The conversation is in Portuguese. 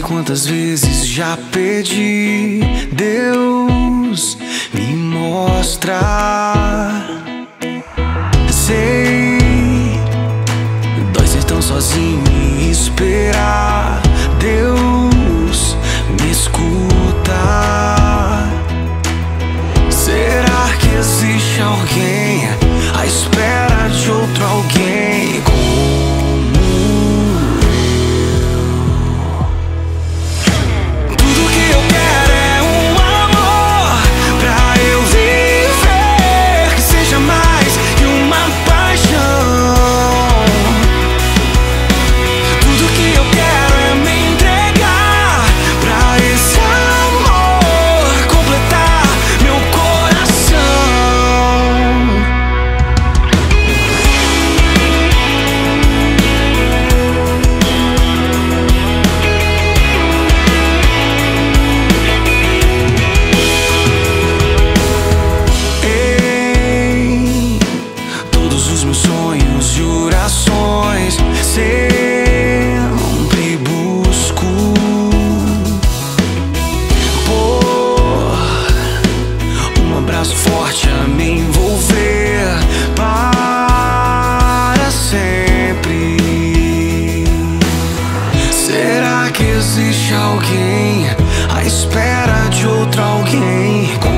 quantas vezes já pedi, Deus me mostra. Sei, dói ser tão sozinho e esperar. Deus me escuta. Será que existe alguém à espera de outro alguém como eu? Tudo que eu quero é um amor pra eu viver, que seja mais que uma paixão. Tudo que eu quero é me entregar pra esse amor completar meu coração. Ei, todos os meus sonhos e orações sempre busco por um abraço forte a me envolver para sempre. Será que existe alguém à espera de outro alguém?